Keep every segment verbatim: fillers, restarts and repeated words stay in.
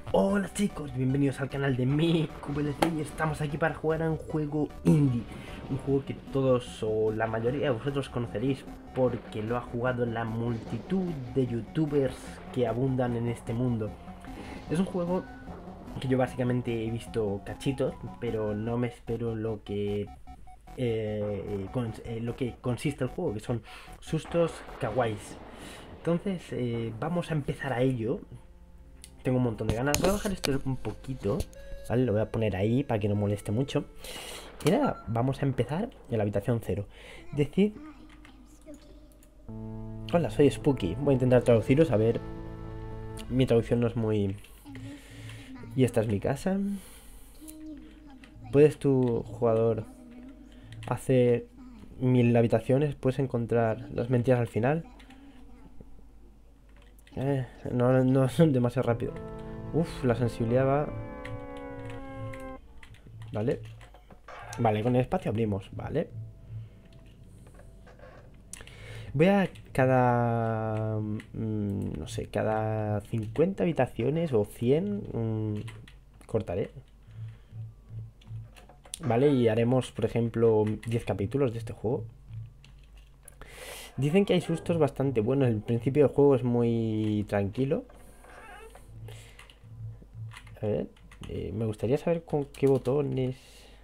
Hola chicos, bienvenidos al canal de Mi Q V L C y estamos aquí para jugar a un juego indie. Un juego que todos o la mayoría de vosotros conoceréis porque lo ha jugado la multitud de youtubers que abundan en este mundo. Es un juego que yo básicamente he visto cachitos, pero no me espero lo que eh, con, eh, lo que consiste el juego, que son sustos kawaiis. Entonces eh, vamos a empezar a ello. Tengo un montón de ganas. Voy a bajar esto un poquito, ¿vale? Lo voy a poner ahí para que no moleste mucho. Y nada, vamos a empezar en la habitación cero. Decid... Hola, soy Spooky. Voy a intentar traduciros, a ver... Mi traducción no es muy... Y esta es mi casa. ¿Puedes tu jugador hacer mil habitaciones? ¿Puedes encontrar las mentiras al final? Eh, no, no son demasiado rápido. Uf, la sensibilidad va... Vale. Vale, con el espacio abrimos, vale. Voy a cada... Mmm, no sé, cada cincuenta habitaciones o cien... Mmm, cortaré. Vale, y haremos, por ejemplo, diez capítulos de este juego. Dicen que hay sustos bastante buenos. El principio del juego es muy tranquilo. A ver, eh, me gustaría saber con qué botones...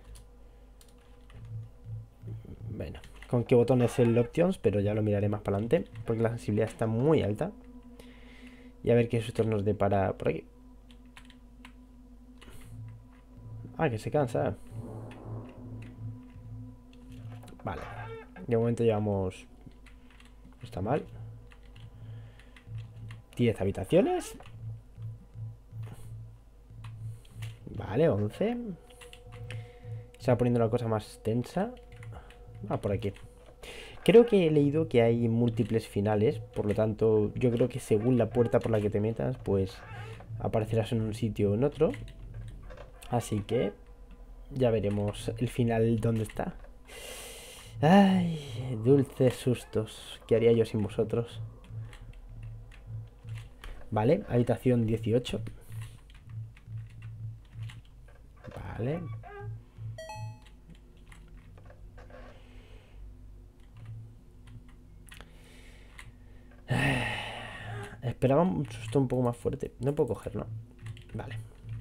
Bueno, con qué botones el Options, pero ya lo miraré más para adelante, porque la sensibilidad está muy alta. Y a ver qué sustos nos depara por aquí. Ah, que se cansa. Vale. De momento llevamos... No está mal. diez habitaciones. Vale, once. Se va poniendo la cosa más tensa. Ah, por aquí. Creo que he leído que hay múltiples finales, por lo tanto, yo creo que según la puerta por la que te metas, pues aparecerás en un sitio o en otro. Así que ya veremos el final dónde está. Ay, dulces sustos. ¿Qué haría yo sin vosotros? Vale, habitación dieciocho. Vale. Esperaba un susto un poco más fuerte. No puedo cogerlo. Vale.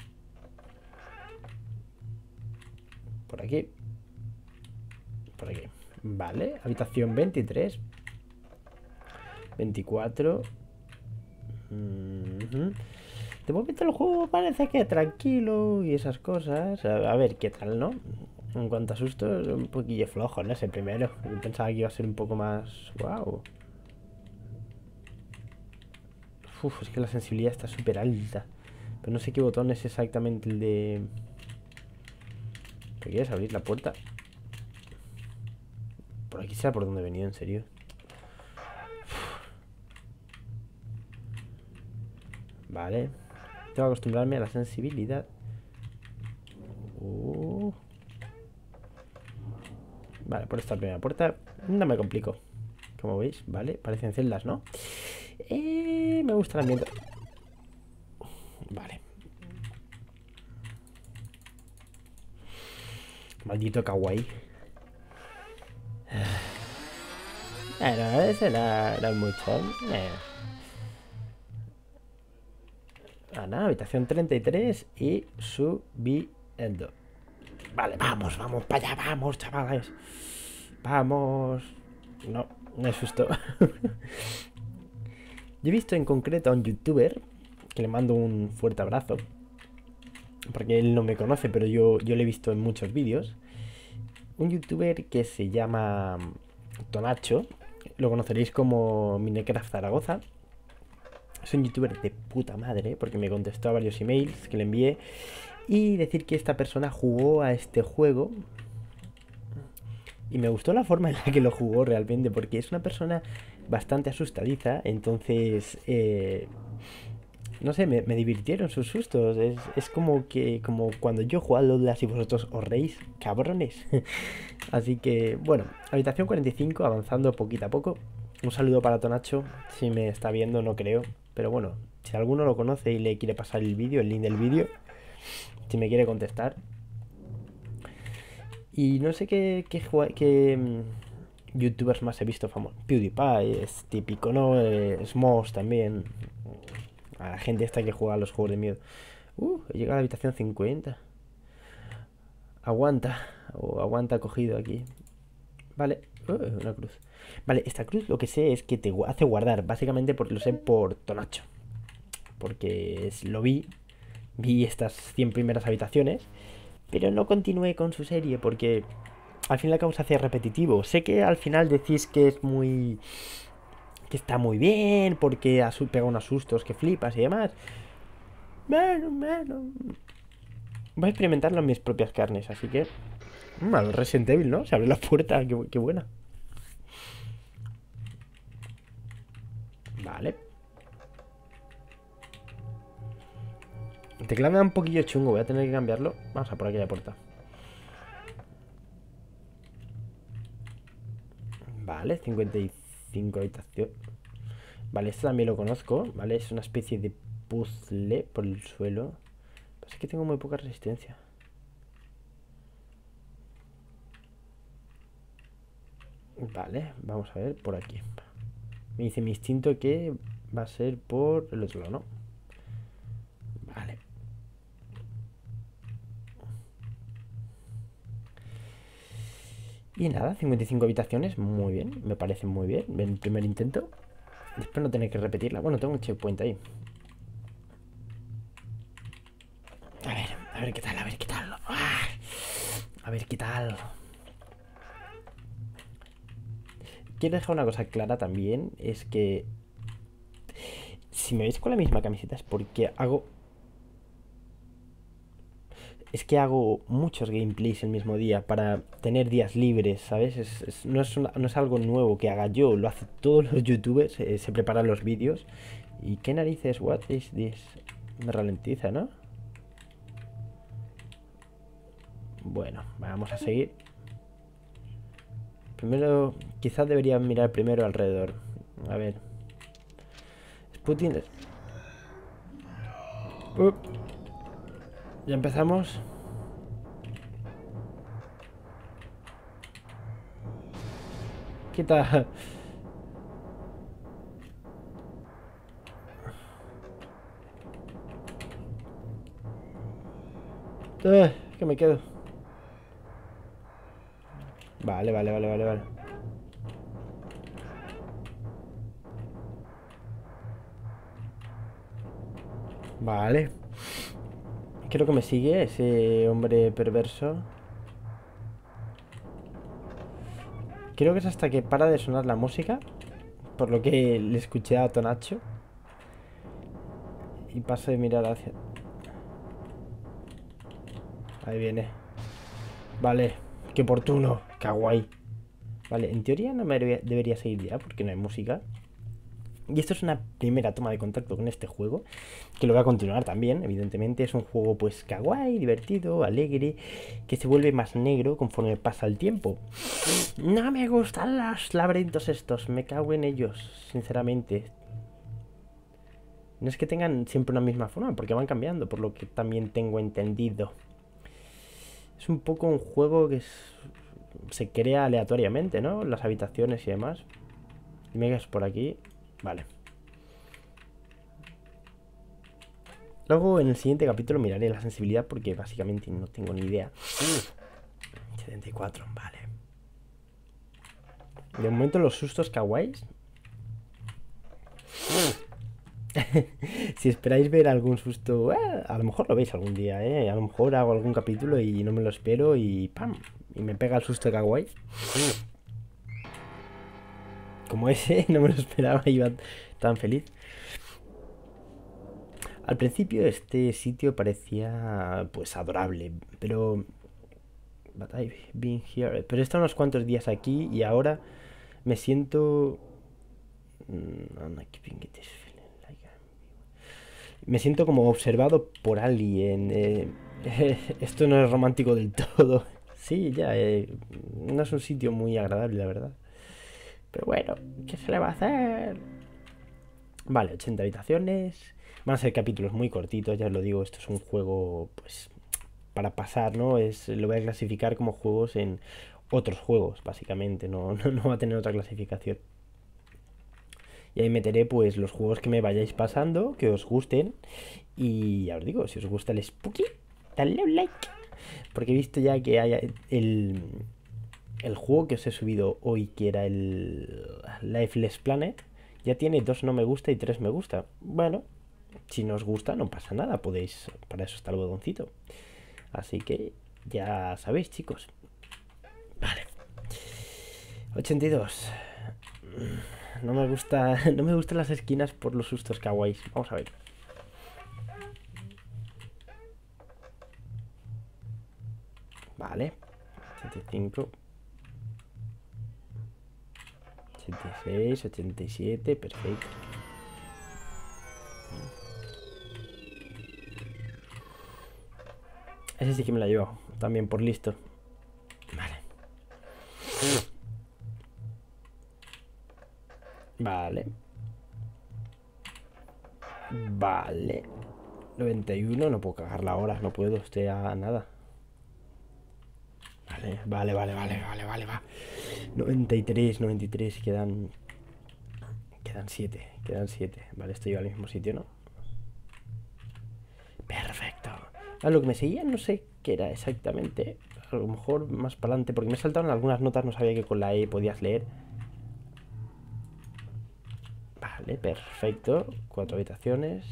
Por aquí. Por aquí. Vale. Habitación veintitrés. veinticuatro. Mm-hmm. De momento el juego parece que tranquilo y esas cosas. A, a ver qué tal, ¿no? En cuanto a sustos, un poquillo flojo, ¿no? Es el primero. Yo pensaba que iba a ser un poco más... ¡Wow! Uf, es que la sensibilidad está súper alta. Pero no sé qué botón es exactamente el de... ¿Qué quieres abrir la puerta? Por aquí será por donde venía, en serio. Uf. Vale. Tengo que acostumbrarme a la sensibilidad. Uh. Vale, por esta primera puerta no me complico. Como veis, vale, parecen celdas, ¿no? Eh, me gusta el ambiente. Vale. Maldito kawaii. Bueno, ese era, era mucho. Eh. Ah, nada, habitación treinta y tres y subiendo. Vale, vamos, vamos para allá, vamos, chavales. Vamos. No, me asustó. Yo he visto en concreto a un youtuber que le mando un fuerte abrazo, porque él no me conoce, pero yo, yo lo he visto en muchos vídeos. Un youtuber que se llama Tonacho. Lo conoceréis como Minecraft Zaragoza. Es un youtuber de puta madre, porque me contestó a varios emails que le envié. Y decir que esta persona jugó a este juego y me gustó la forma en la que lo jugó realmente, porque es una persona bastante asustadiza. Entonces, eh, no sé, me, me divirtieron sus sustos. Es, es como que como cuando yo juego a Lodlas y vosotros os reís, cabrones. Así que, bueno, habitación cuarenta y cinco, avanzando poquito a poco. Un saludo para Tonacho, si me está viendo, no creo. Pero bueno, si alguno lo conoce y le quiere pasar el vídeo, el link del vídeo, si me quiere contestar. Y no sé qué, qué, qué mm, youtubers más he visto famosos. PewDiePie es típico, ¿no? Eh, Smosh también. A la gente esta que juega a los juegos de miedo. Uh, he llegado a la habitación cincuenta. Aguanta. O oh, aguanta cogido aquí. Vale. Uh, una cruz. Vale, esta cruz lo que sé es que te hace guardar. Básicamente porque lo sé por Tonacho. Porque es, lo vi. Vi estas cien primeras habitaciones. Pero no continué con su serie porque al fin y al cabo se hace repetitivo. Sé que al final decís que es muy... que está muy bien porque pega unos sustos que flipas y demás. Bueno, bueno. Voy a experimentarlo en mis propias carnes, así que... Mal, Resident Evil, ¿no? Se abre la puerta, qué, qué buena. Vale. El teclado me da un poquillo chungo, voy a tener que cambiarlo. Vamos a por aquella puerta. Vale, cincuenta y cinco habitaciones. Vale, esto también lo conozco, ¿vale? Es una especie de puzzle por el suelo. Pues es que tengo muy poca resistencia. Vale, vamos a ver por aquí. Me dice mi instinto que va a ser por el otro lado, ¿no? Vale. Y nada, cincuenta y cinco habitaciones, muy bien, me parece muy bien. El primer intento. Espero no tener que repetirla. Bueno, tengo un checkpoint ahí. A ver, a ver qué tal, a ver qué tal. ¡Ah! A ver qué tal. Quiero dejar una cosa clara también, es que si me veis con la misma camiseta es porque hago... Es que hago muchos gameplays el mismo día para tener días libres, ¿sabes? Es, es, no, es una, no es algo nuevo que haga yo, lo hacen todos los youtubers, eh, se preparan los vídeos. ¿Y qué narices? What is this? Me ralentiza, ¿no? Bueno, vamos a seguir. Primero, quizás debería mirar primero alrededor. A ver. Putin. Uh. Ya empezamos. Quita. Uh, que me quedo. Vale, vale, vale, vale, vale. Vale. Creo que me sigue ese hombre perverso. Creo que es hasta que para de sonar la música. Por lo que le escuché a Tonacho. Y paso de mirar hacia... Ahí viene. Vale, qué oportuno. Kawaii. Vale, en teoría no me debería seguir ya porque no hay música. Y esto es una primera toma de contacto con este juego, que lo voy a continuar también, evidentemente. Es un juego pues kawaii, divertido, alegre, que se vuelve más negro conforme pasa el tiempo. No me gustan los laberintos estos, me cago en ellos, sinceramente. No es que tengan siempre una misma forma, porque van cambiando, por lo que también tengo entendido. Es un poco un juego que es, se crea aleatoriamente, ¿no? Las habitaciones y demás. Dime que es por aquí. Vale. Luego en el siguiente capítulo miraré la sensibilidad porque básicamente no tengo ni idea. setenta y cuatro, vale. De momento los sustos kawaiis. Si esperáis ver algún susto, eh, a lo mejor lo veis algún día, ¿eh? A lo mejor hago algún capítulo y no me lo espero y ¡pam! Y me pega el susto de kawaii. Como ese, no me lo esperaba, iba tan feliz. Al principio este sitio parecía pues adorable, pero... But I've been here. Pero he estado unos cuantos días aquí y ahora me siento... Me siento como observado por alguien. Eh, eh, esto no es romántico del todo. Sí, ya, eh, no es un sitio muy agradable, la verdad. Pero bueno, ¿qué se le va a hacer? Vale, ochenta habitaciones. Van a ser capítulos muy cortitos, ya os lo digo, esto es un juego, pues, para pasar, ¿no? Es, lo voy a clasificar como juegos en otros juegos, básicamente, no, no, no va a tener otra clasificación. Y ahí meteré, pues, los juegos que me vayáis pasando, que os gusten. Y ya os digo, si os gusta el Spooky, dale un like. Porque he visto ya que hay el, el juego que os he subido hoy, que era el Lifeless Planet, ya tiene dos no me gusta y tres me gusta. Bueno, si no os gusta, no pasa nada, podéis, para eso está el botoncito. Así que ya sabéis, chicos. Vale. ochenta y dos. No me gusta, no me gustan las esquinas por los sustos kawaiis. Vamos a ver. Vale. ochenta y cinco. ochenta y seis, ochenta y siete, perfecto. Ese sí que me la llevo, también por listo. Vale. Vale. Vale. noventa y uno, no puedo cagarla ahora, no puedo, estoy a nada. Vale, vale, vale, vale, vale, vale, va. noventa y tres, noventa y tres, quedan... Quedan siete, quedan siete. Vale, estoy al mismo sitio, ¿no? Perfecto. A lo que me seguía no sé qué era exactamente. A lo mejor más para adelante, porque me saltaron algunas notas, no sabía que con la E podías leer. Vale, perfecto. Cuatro habitaciones.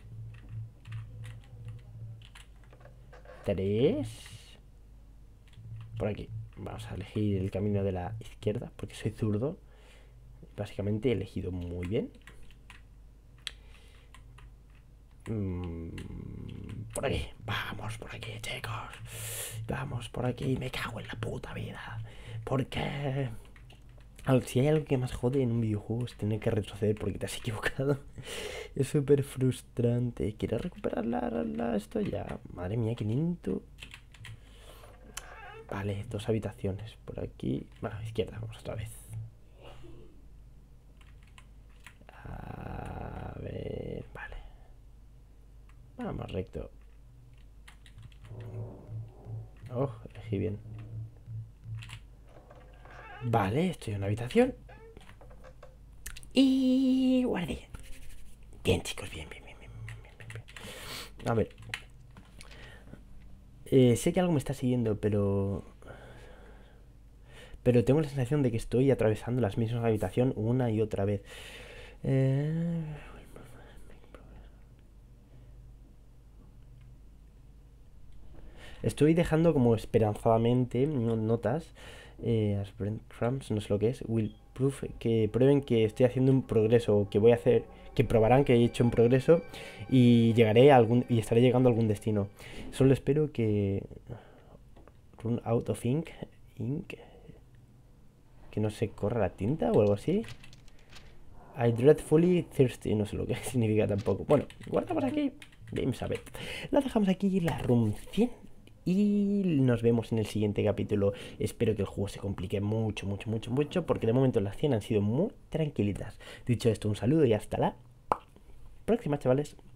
Tres. Por aquí. Vamos a elegir el camino de la izquierda, porque soy zurdo. Básicamente he elegido muy bien. Mm, por aquí. Vamos por aquí, chicos. Vamos por aquí. Me cago en la puta vida. Porque... si hay algo que más jode en un videojuego es tener que retroceder porque te has equivocado. Es súper frustrante. ¿Quieres recuperar la, la, esto ya? Madre mía, qué lento. Vale, dos habitaciones. Por aquí. Bueno, izquierda, vamos otra vez. A ver, vale. Vamos recto. Oh, elegí bien. Vale, estoy en una habitación. Y guardé. Bien, chicos, bien, bien, bien, bien, bien, bien, bien. A ver. Eh, sé que algo me está siguiendo, pero... Pero tengo la sensación de que estoy atravesando las mismas habitaciones una y otra vez. Eh... Estoy dejando como esperanzadamente notas. Eh, breadcrumbs, no sé lo que es. Will proof, que prueben que estoy haciendo un progreso, que voy a hacer, que probarán que he hecho un progreso y llegaré a algún y estaré llegando a algún destino. Solo espero que run out of ink, ink, que no se corra la tinta o algo así. I dreadfully thirsty, no sé lo que significa tampoco. Bueno, guardamos aquí. Vamos a ver. La dejamos aquí, la room cien. Y nos vemos en el siguiente capítulo. Espero que el juego se complique mucho, mucho, mucho, mucho. Porque de momento las cien han sido muy tranquilitas. Dicho esto, un saludo y hasta la próxima, chavales.